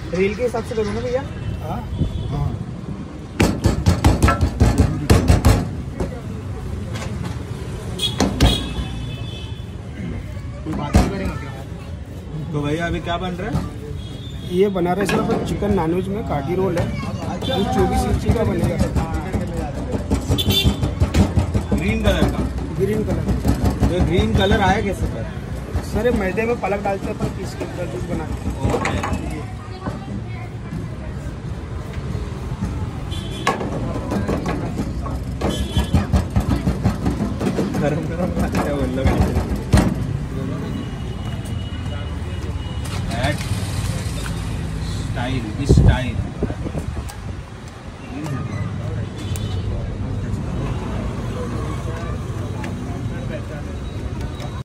Reel के हिसाब से करूँगा भैया। हाँ कोई बात नहीं करेंगे क्या? तो भैया अभी क्या बन रहा है? ये बना रहे सर अपन चिकन नॉनवेज में काटी रोल है। ये 24 इंची का बनेगा सर। ग्रीन कलर का। Green colour. तो ग्रीन कलर आया कैसे सर? सर ये मैदे में पलक डालते हैं अपन, पीस के जूस बना के। ओके। गरम गरम खाते हैं बोल लो। स्टाइल